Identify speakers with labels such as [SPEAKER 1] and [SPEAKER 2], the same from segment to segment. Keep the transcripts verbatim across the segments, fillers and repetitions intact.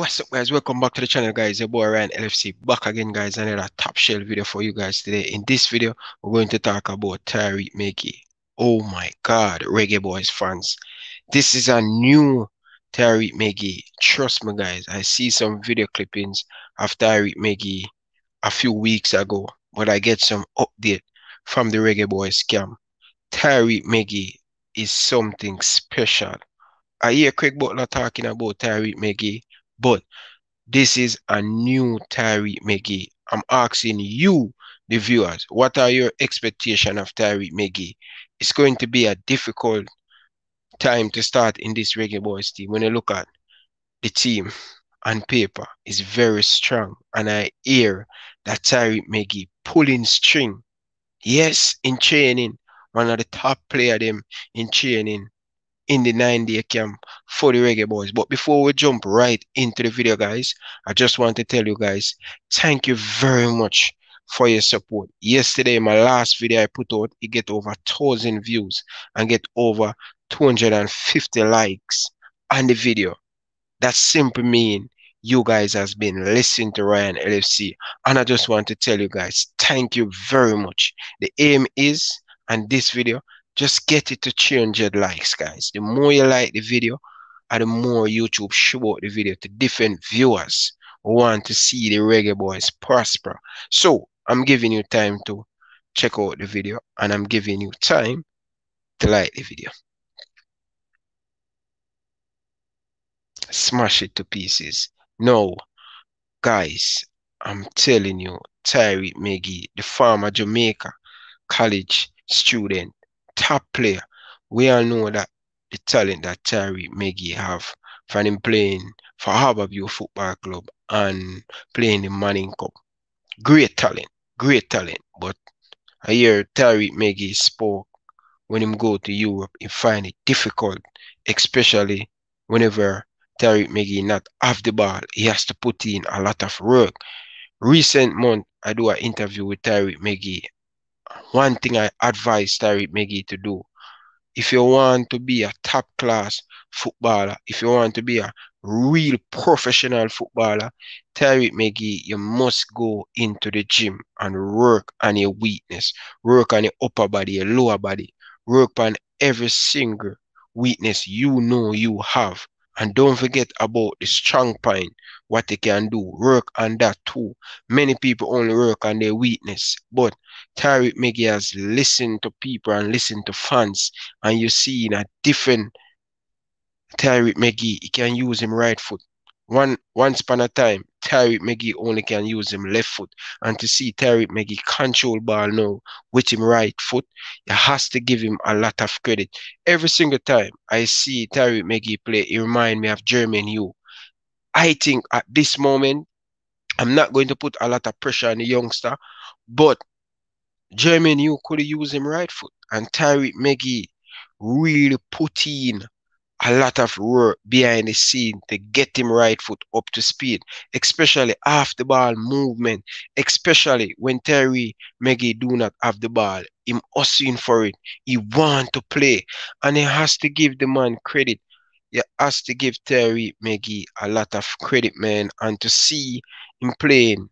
[SPEAKER 1] What's up, guys? Welcome back to the channel, guys. Your boy Ryan L F C back again, guys. Another top shelf video for you guys today. In this video, we're going to talk about Tyreek Magee. Oh my God, Reggae Boys fans. This is a new Tyreek Magee. Trust me, guys. I see some video clippings of Tyreek Magee a few weeks ago, but I get some update from the Reggae Boys scam. Tyreek Magee is something special. I hear Craig Butler talking about Tyreek Magee, but this is a new Tyreek Magee. I'm asking you, the viewers, what are your expectations of Tyreek Magee? It's going to be a difficult time to start in this Reggae Boys team. When you look at the team on paper, it's very strong. And I hear that Tyreek Magee pulling string. Yes, in training, one of the top player them in training in the nine-day camp for the Reggae Boys. But before we jump right into the video, guys, I just want to tell you guys, thank you very much for your support. Yesterday, my last video I put out, it get over one thousand views and get over two hundred fifty likes on the video. That simply mean you guys has been listening to Ryan L F C. And I just want to tell you guys, thank you very much. The aim is, and this video, just get it to three hundred likes, guys. The more you like the video, and the more YouTube show out the video to different viewers who want to see the Reggae Boys prosper. So, I'm giving you time to check out the video, and I'm giving you time to like the video. Smash it to pieces. No, guys, I'm telling you, Tyreek Magee, the former Jamaica college student, top player. We all know that the talent that Tyreek Magee have from him playing for Harborview Football Club and playing the Manning Cup. Great talent, great talent. But I hear Tyreek Magee spoke when him go to Europe, he find it difficult, especially whenever Tyreek Magee not have the ball. He has to put in a lot of work. Recent month, I do an interview with Tyreek Magee. One thing I advise Tyreek Magee to do, if you want to be a top class footballer, if you want to be a real professional footballer, Tyreek Magee, you must go into the gym and work on your weakness, work on your upper body, your lower body, work on every single weakness you know you have. And don't forget about the strong point, what they can do. Work on that too. Many people only work on their weakness. But Tyreek Magee has listened to people and listened to fans. And you see in a different Tyreek Magee, he can use him right foot. One once upon a time, Tyreek Magee only can use him left foot. And to see Tyreek Magee control ball now with him right foot, you has to give him a lot of credit. Every single time I see Tyreek Magee play, it reminds me of Jermaine Hugh. I think at this moment, I'm not going to put a lot of pressure on the youngster, but Jermaine Hugh could use him right foot. And Tyreek Magee really put in a lot of work behind the scene to get him right foot up to speed, especially off the ball movement, especially when Tyreek Magee do not have the ball. Him hustling for it. He want to play. And he has to give the man credit. He has to give Tyreek Magee a lot of credit, man. And to see him playing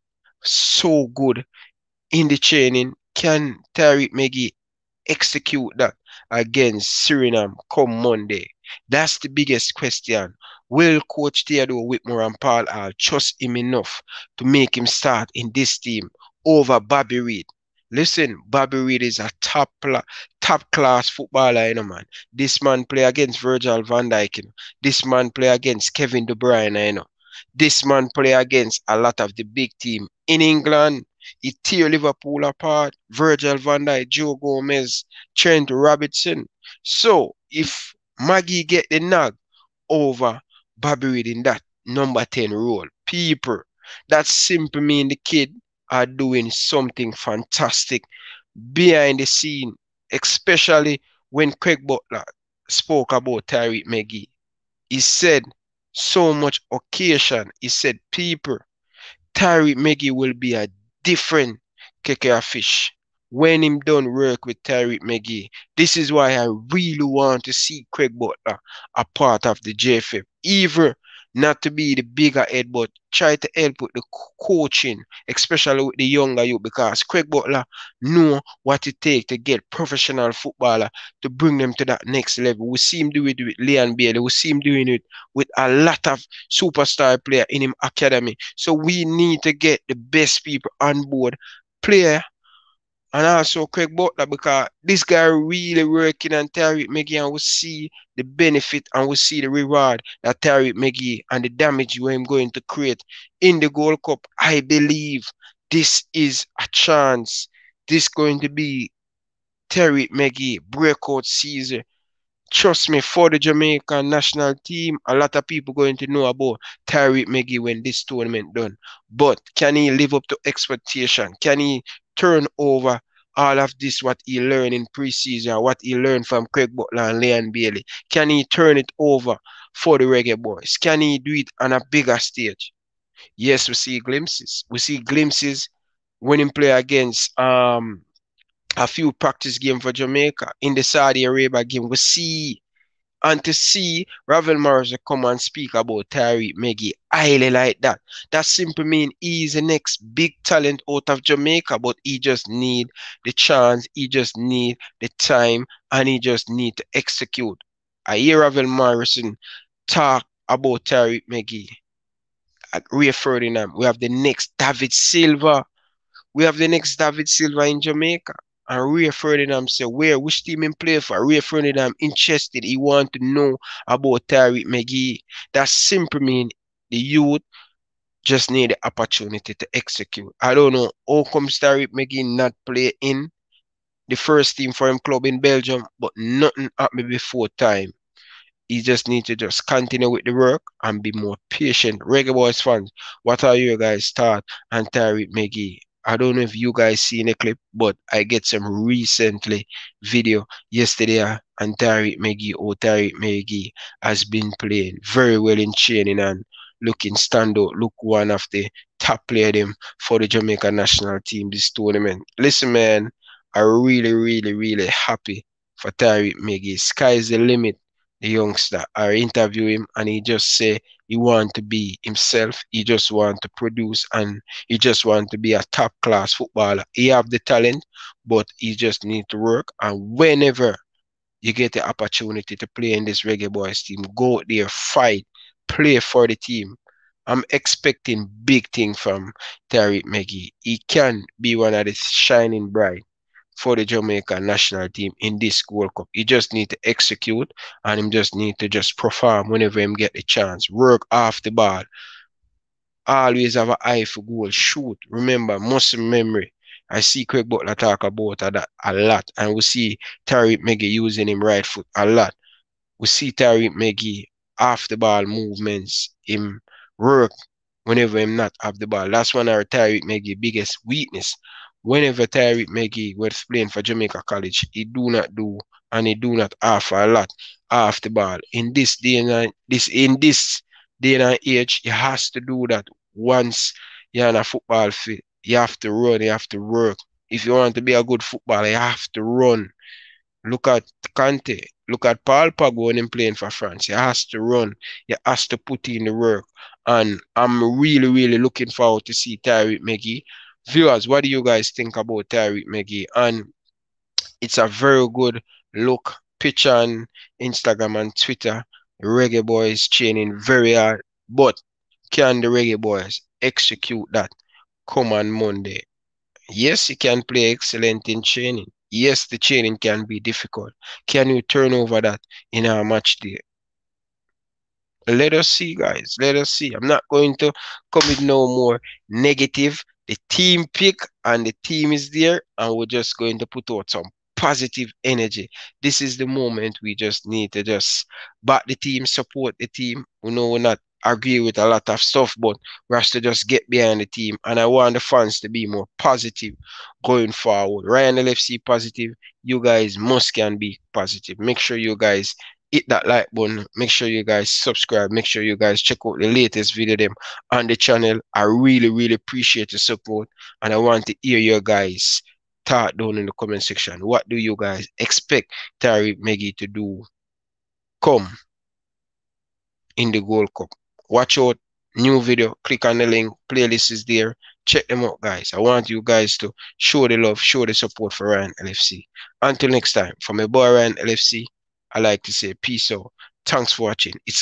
[SPEAKER 1] so good in the training, can Tyreek Magee execute that against Suriname come Monday? That's the biggest question. Will Coach Theodore Whitmore and Paul Hall trust him enough to make him start in this team over Bobby Reid? Listen, Bobby Reid is a top top class footballer, you know, man. This man play against Virgil van Dijk, you know. This man play against Kevin De Bruyne, you know. This man play against a lot of the big team in England. He tear Liverpool apart. Virgil van Dijk, Joe Gomez, Trent Robinson. So if Magee get the nag over Bobby Reid in that number ten role, people, that simply mean the kid are doing something fantastic behind the scene, especially when Craig Butler spoke about Tyreek Magee. He said so much occasion. He said, people, Tyreek Magee will be a different cake of fish when him done work with Tyreek Magee. This is why I really want to see Craig Butler a part of the J F F. Even not to be the bigger head, but try to help with the coaching, especially with the younger youth, because Craig Butler know what it takes to get professional footballer to bring them to that next level. We see him do it with Leon Bailey. We see him doing it with a lot of superstar player in him academy. So we need to get the best people on board, player and also Craig Butler, because this guy really working on Tariq McGee, and we see the benefit and we see the reward that Tariq McGee and the damage we're going to create in the Gold Cup. I believe this is a chance. This going to be Tariq McGee breakout season. Trust me, for the Jamaican national team, a lot of people going to know about Tariq McGee when this tournament done. But can he live up to expectation? Can he turn over all of this what he learned in preseason, what he learned from Craig Butler and Leon Bailey? Can he turn it over for the Reggae Boys? Can he do it on a bigger stage? Yes, we see glimpses. We see glimpses when he play against um a few practice game for Jamaica in the Saudi Arabia game. We see and to see Ravel Morrison come and speak about Tariq McGee highly like that. That simply means he's the next big talent out of Jamaica, but he just need the chance, he just need the time, and he just need to execute. I hear Ravel Morrison talk about Tariq McGee at Ray Ferdinand. We have the next David Silva. We have the next David Silva in Jamaica. And Ray Ferdinand said, where, which team in play for? Ray Ferdinand interested. He want to know about Tariq McGee. That simply means the youth just need the opportunity to execute. I don't know how come Tariq McGee not play in the first team for him club in Belgium, but nothing happened before time. He just need to just continue with the work and be more patient. Reggae Boys fans, what are your guys' thoughts on Tariq McGee? I don't know if you guys seen the clip, but I get some recently video yesterday uh, and Tariq McGee or Tariq McGee has been playing very well in training and looking standout. Look one of the top player them for the Jamaica national team this tournament. Listen, man, I'm really, really, really happy for Tariq McGee. Sky's the limit. The youngster, I interview him and he just say he want to be himself. He just want to produce and he just want to be a top class footballer. He have the talent, but he just need to work. And whenever you get the opportunity to play in this Reggae Boys team, go out there, fight, play for the team. I'm expecting big thing from Tariq McGee. He can be one of the shining bright for the Jamaican national team in this World Cup. He just need to execute and him just need to just perform whenever him get the chance. Work off the ball. Always have an eye for goal. Shoot. Remember, muscle memory. I see Craig Butler talk about that a lot. And we see Tariq McGee using him right foot a lot. We see Tariq McGee off the ball movements. Him work whenever him not have the ball. That's one of our Tariq McGee biggest weakness. Whenever Tariq McGee was playing for Jamaica College, he do not do and he do not offer a lot off the ball. In this day and this in this day and age, you has to do that once you're on a football field. You have to run, you have to work. If you want to be a good footballer, you have to run. Look at Kante. Look at Paul Pogba when he's playing for France. He has to run. He has to put in the work. And I'm really, really looking forward to see Tariq McGee. Viewers, what do you guys think about Tariq McGee? And it's a very good look picture on Instagram and Twitter. The Reggae Boys training very hard. But can the Reggae Boys execute that come on Monday? Yes, you can play excellent in training. Yes, the training can be difficult. Can you turn over that in our match day? Let us see, guys. Let us see. I'm not going to come with no more negative. The team pick and the team is there, and we're just going to put out some positive energy. This is the moment we just need to just back the team, support the team. We know we're not agree with a lot of stuff, but we have to just get behind the team. And I want the fans to be more positive going forward. Ryan L F C positive. You guys must can be positive. Make sure you guys hit that like button. Make sure you guys subscribe. Make sure you guys check out the latest video them on the channel. I really, really appreciate the support. And I want to hear your guys thought down in the comment section. What do you guys expect Tariq McGee to do come in the Gold Cup? Watch out. New video. Click on the link. Playlist is there. Check them out, guys. I want you guys to show the love, show the support for Ryan L F C. Until next time, from my boy Ryan L F C, I like to say peace out. Thanks for watching. It's